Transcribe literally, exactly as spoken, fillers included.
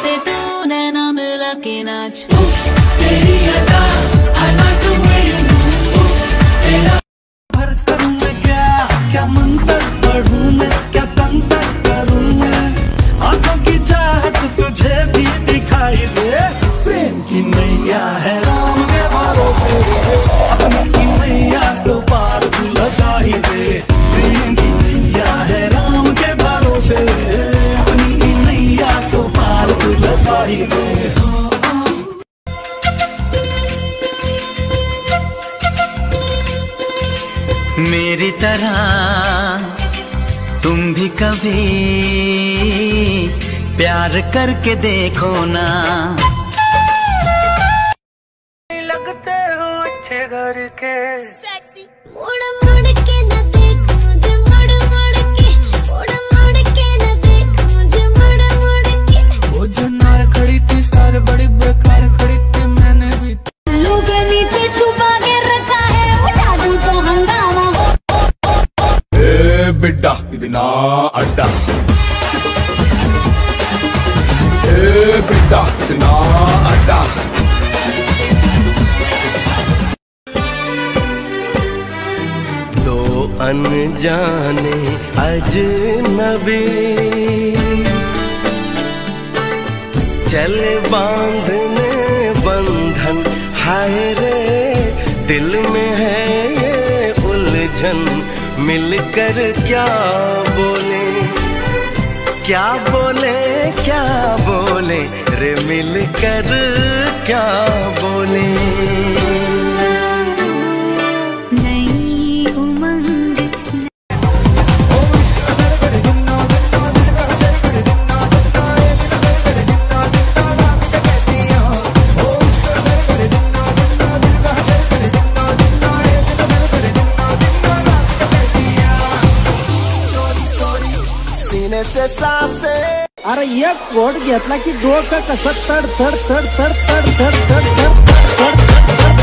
से तू नैना मिला के नाच। तेरी अदा I like the way you move, तेरा भर करूं मैं क्या, क्या मंतर पढ़ूं मैं, क्या तंत्र करूं मैं, आंखों की चाहत तुझे भी दिखाई दे, प्रेम की नैया है राम के भरोसे, अपनी की नैया तो पार तू लगा ही दे, प्रेम की नैया है राम के भरोसे, अपनी की नैया तो पार तू लगा ही दे। मेरी तरह तुम भी कभी प्यार करके देखो ना, लगते हो अच्छे घर के, मुड़ मुड़ के न देख मुझे, मुड़ मुड़ के, मुड़ मुड़ के न देख मुझे, मुड़ मुड़ के। वो जो नार खड़ी थी सारे बड़ी बेकार खड़ी थी, मैंने भी लोग नीचे छुपा के रखा है, उठा दूं तो हंगामा हो। ए बिड्डा इतना अड्डा, ए बिड्डा इतना अड्डा। दो अनजाने अजनबी चले बांधने बंधन, हाय रे दिल में है ये उलझन, मिलकर क्या बोले क्या बोले क्या बोले रे, मिलकर क्या बोले। नई उमंग सीने से सांसे, अरे एक कोट घेतला की डोकं कसं तड तड तड तड तड तड तड तड तड तड